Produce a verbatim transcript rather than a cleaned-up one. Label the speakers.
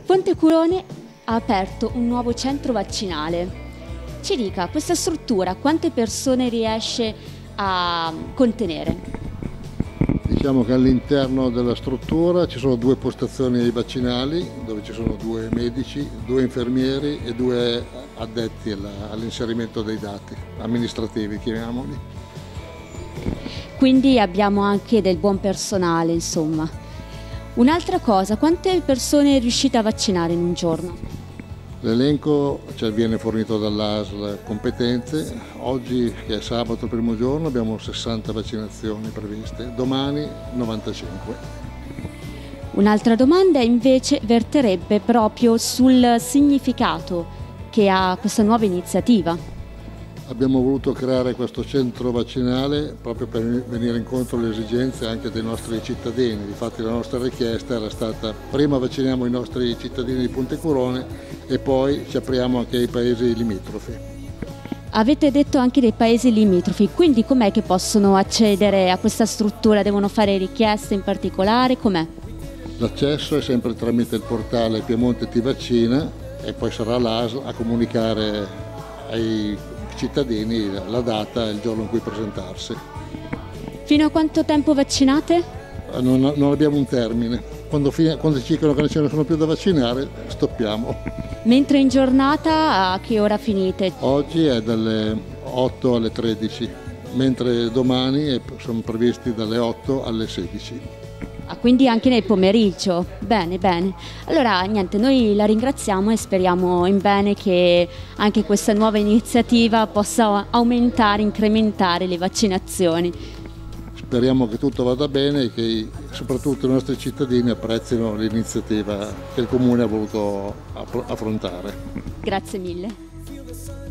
Speaker 1: Pontecurone ha aperto un nuovo centro vaccinale. Ci dica, questa struttura quante persone riesce a contenere?
Speaker 2: Diciamo che all'interno della struttura ci sono due postazioni vaccinali dove ci sono due medici, due infermieri e due addetti all'inserimento dei dati amministrativi, chiamiamoli.
Speaker 1: Quindi abbiamo anche del buon personale, insomma. Un'altra cosa, quante persone riuscite a vaccinare in un giorno?
Speaker 2: L'elenco cioè, viene fornito dall'A S L competente. Oggi, che è sabato, il primo giorno, abbiamo sessanta vaccinazioni previste, domani novantacinque.
Speaker 1: Un'altra domanda invece verterebbe proprio sul significato che ha questa nuova iniziativa.
Speaker 2: Abbiamo voluto creare questo centro vaccinale proprio per venire incontro alle esigenze anche dei nostri cittadini. Difatti la nostra richiesta era stata: prima vacciniamo i nostri cittadini di Pontecurone e poi ci apriamo anche ai paesi limitrofi.
Speaker 1: Avete detto anche dei paesi limitrofi, quindi com'è che possono accedere a questa struttura? Devono fare richieste in particolare? Com'è?
Speaker 2: L'accesso è sempre tramite il portale Piemonte Ti Vaccina e poi sarà l'A S L a comunicare ai cittadini la data e il giorno in cui presentarsi.
Speaker 1: Fino a quanto tempo vaccinate?
Speaker 2: Non, non abbiamo un termine. Quando, fine, quando ci dicono che non ce ne sono più da vaccinare, stoppiamo.
Speaker 1: Mentre in giornata a che ora finite?
Speaker 2: Oggi è dalle otto alle tredici, mentre domani sono previsti dalle otto alle sedici.
Speaker 1: Ah, quindi anche nel pomeriggio. Bene, bene. Allora, niente, noi la ringraziamo e speriamo in bene che anche questa nuova iniziativa possa aumentare, incrementare le vaccinazioni.
Speaker 2: Speriamo che tutto vada bene e che soprattutto i nostri cittadini apprezzino l'iniziativa che il Comune ha voluto affrontare.
Speaker 1: Grazie mille.